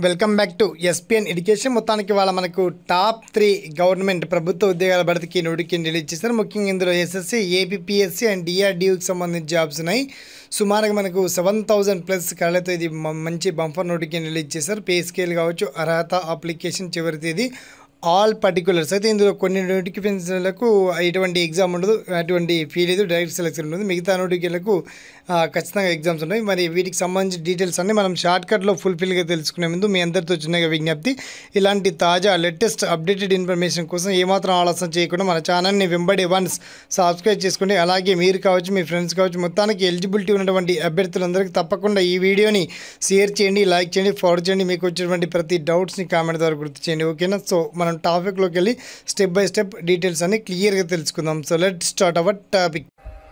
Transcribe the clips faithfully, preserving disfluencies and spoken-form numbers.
Welcome back to SPN education. మొత్తానికి వాళ్ళ మనకు టాప్ త్రీ గవర్నమెంట్ ప్రభుత్వ ఉద్యోగాల భర్తీకి నోటిఫికేషన్ రిలీజ్ చేశారు. ముఖ్యంగా ఇందులో ఎస్ఎస్సి, ఏపీపీఎస్సీ అండ్ డిఆర్డీఓకి సంబంధించిన జాబ్స్ ఉన్నాయి. సుమారుగా మనకు సెవెన్ థౌజండ్ ప్లస్ కళ్ళతో ఇది మంచి బంఫర్ నోటిఫికేషన్ రిలీజ్ చేశారు. పే స్కేల్ కావచ్చు, అర్హత, అప్లికేషన్ చివరి తేదీ, ఆల్ పర్టికులర్స్. అయితే ఇందులో కొన్ని నోటిఫికేషన్లకు ఎటువంటి ఎగ్జామ్ ఉండదు, అటువంటి ఫీ లేదు, డైరెక్ట్ సెలెక్షన్ ఉంటుంది. మిగతా నోటిఫికేషన్లకు ఖచ్చితంగా ఎగ్జామ్స్ ఉన్నాయి. మరి వీటికి సంబంధించిన డీటెయిల్స్ అన్నీ మనం షార్ట్కట్లో ఫుల్ఫిల్గా తెలుసుకునే ముందు మీ అందరితో చిన్నగా విజ్ఞప్తి, ఇలాంటి తాజా లేటెస్ట్ అప్డేటెడ్ ఇన్ఫర్మేషన్ కోసం ఏమాత్రం ఆలస్యం చేయకుండా మన ఛానల్ని వెంబడి వన్స్ సబ్స్క్రైబ్ చేసుకోండి. అలాగే మీరు కావచ్చు, మీ ఫ్రెండ్స్ కావచ్చు, మొత్తానికి ఎలిజిబిలిటీ ఉన్నటువంటి అభ్యర్థులందరికీ తప్పకుండా ఈ వీడియోని షేర్ చేయండి, లైక్ చేయండి, ఫార్వర్డ్ చేయండి. మీకు వచ్చేటువంటి ప్రతి డౌట్స్ని కామెంట్ ద్వారా గుర్తు చేయండి, ఓకేనా? సో మనం టాపిక్లోకి వెళ్ళి స్టెప్ బై స్టెప్ డీటెయిల్స్ అన్ని క్లియర్గా తెలుసుకుందాం. So let start our topic.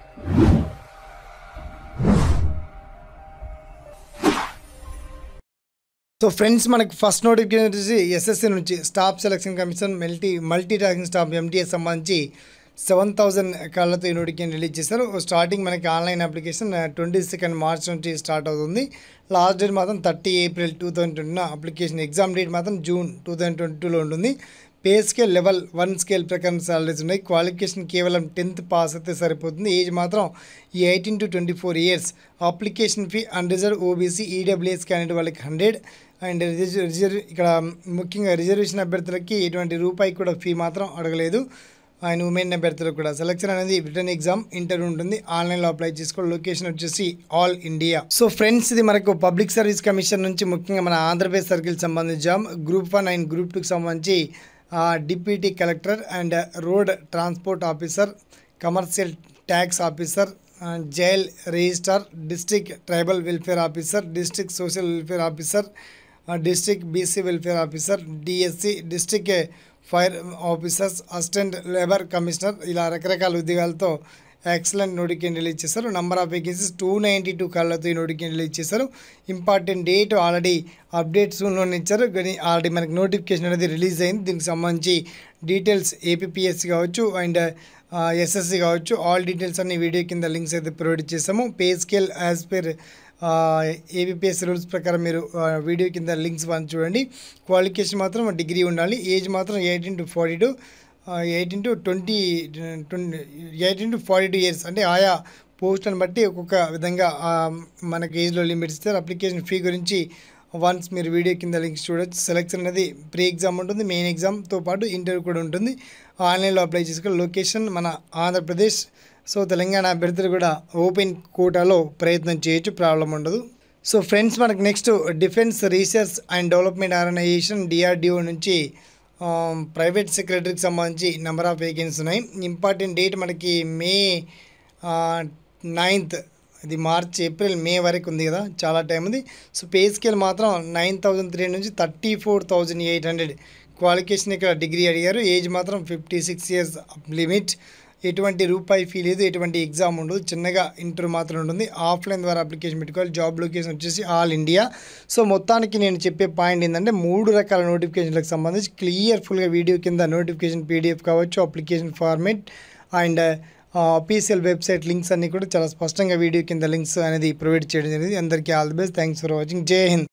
So friends, మనకు ఫస్ట్ నోటిఫికేషన్ వచ్చేసి ఎస్ఎస్సి నుంచి staff selection commission multi multi tasking staff MTS సంబంధించి సెవెన్ థౌజండ్ కాళ్ళతో ఈ నోటిఫికేషన్ రిలీజ్ చేశారు. స్టార్టింగ్ మనకి online application twenty second March నుంచి స్టార్ట్ అవుతుంది. లాస్ట్ డేట్ మాత్రం thirty April two thousand twenty application. Exam date మాత్రం జూన్ టూ థౌజండ్ ట్వంటీ టూలో ఉంటుంది. Pay scale level one scale ప్రకారం సాలరీస్ ఉన్నాయి. క్వాలిఫికేషన్ కేవలం టెన్త్ పాస్ అయితే సరిపోతుంది. ఏజ్ మాత్రం eighteen to twenty four years. Application fee unreserved, OBC, EWS candidate వాళ్ళకి హండ్రెడ్ అండ్ రిజర్వ్ ఇక్కడ ముఖ్యంగా రిజర్వేషన్ అభ్యర్థులకి ఎటువంటి రూపాయి కూడా ఫీ మాత్రం అడగలేదు. అండ్ ఉమెన్ అభ్యర్థులకు కూడా సెలక్షన్ అనేది రిటర్న్ ఎగ్జామ్, ఇంటర్వ్యూ ఉంటుంది. ఆన్లైన్లో అప్లై చేసుకోవాలి. లొకేషన్ వచ్చేసి ఆల్ ఇండియా. సో ఫ్రెండ్స్, ఇది మనకు పబ్లిక్ సర్వీస్ కమిషన్ నుంచి ముఖ్యంగా మన ఆంధ్రప్రదేశ్ సర్కిల్ సంబంధించి job. Group one and group టూకి సంబంధించి deputy collector and road transport officer, commercial tax officer, jail registrar, district tribal welfare officer, district social welfare officer, district BC welfare officer, DSC, district fire officers, assistant labour commissioner, ఇలా రకరకాల ఉద్యోగాలతో excellent notification release చేశారు. Number of vacancies two ninety two కాళ్ళతో ఈ notification release చేశారు. Important date already update సూన్లోనే ఇచ్చారు, కానీ ఆల్రెడీ మనకి నోటిఫికేషన్ అనేది రిలీజ్ అయింది. దీనికి సంబంధించి డీటెయిల్స్ ఏపీపీఎస్సీ కావచ్చు అండ్ ఎస్ఎస్సి కావచ్చు, ఆల్ డీటెయిల్స్ అన్ని వీడియో కింద లింక్స్ అయితే ప్రొవైడ్ చేసాము. Pay scale as per APSC rules ప్రకారం మీరు వీడియో కింద లింక్స్ వన్ చూడండి. క్వాలిఫికేషన్ మాత్రం డిగ్రీ ఉండాలి. ఏజ్ మాత్రం eighteen to forty two eighteen to twenty twenty eighteen to forty two years, అంటే ఆయా పోస్టులను బట్టి ఒక్కొక్క విధంగా మనకి ఏజ్లో లిమిట్స్ ఇస్తారు. అప్లికేషన్ ఫీ గురించి వన్స్ మీరు వీడియో కింద లింక్స్ చూడొచ్చు. సెలెక్షన్ అనేది ప్రీ ఎగ్జామ్ ఉంటుంది, మెయిన్ ఎగ్జామ్తో పాటు ఇంటర్వ్యూ కూడా ఉంటుంది. ఆన్లైన్లో అప్లై చేసుకోవాలి. లొకేషన్ మన ఆంధ్రప్రదేశ్. సో తెలంగాణ అభ్యర్థులు కూడా ఓపెన్ కోటాలో ప్రయత్నం చేయొచ్చు, ప్రాబ్లం ఉండదు. సో ఫ్రెండ్స్, మనకు next defence research and development organisation DRDO నుంచి ప్రైవేట్ సెక్రటరీకి సంబంధించి నెంబర్ ఆఫ్ వేకెన్సీ ఉన్నాయి. ఇంపార్టెంట్ డేట్ మనకి మే నైన్త్, ఇది మార్చ్, ఏప్రిల్, మే వరకు ఉంది కదా, చాలా టైం ఉంది. సో పే స్కేల్ మాత్రం నైన్ థౌజండ్ త్రీ హండ్రెడ్ నుంచి thirty four thousand eight hundred. Qualification ఇక్కడ డిగ్రీ అడిగారు. ఏజ్ మాత్రం ఫిఫ్టీ సిక్స్ ఇయర్స్ లిమిట్. ఎటువంటి రూపాయి ఫీ లేదు, ఎటువంటి ఎగ్జామ్ ఉండదు, చిన్నగా ఇంటర్వ్యూ మాత్రం ఉంటుంది. ఆఫ్లైన్ ద్వారా అప్లికేషన్ పెట్టుకోవాలి. జాబ్ లొకేషన్ వచ్చేసి ఆల్ ఇండియా. సో మొత్తానికి నేను చెప్పే పాయింట్ ఏంటంటే, మూడు రకాల నోటిఫికేషన్లకు సంబంధించి క్లియర్ఫుల్గా వీడియో కింద నోటిఫికేషన్ పీడిఎఫ్ కావచ్చు, application format and official website links అన్నీ కూడా చాలా స్పష్టంగా వీడియో కింద లింక్స్ అనేది ప్రొవైడ్ చేయడం జరిగింది. అందరికీ all the best. Thanks for watching. జై హింద్.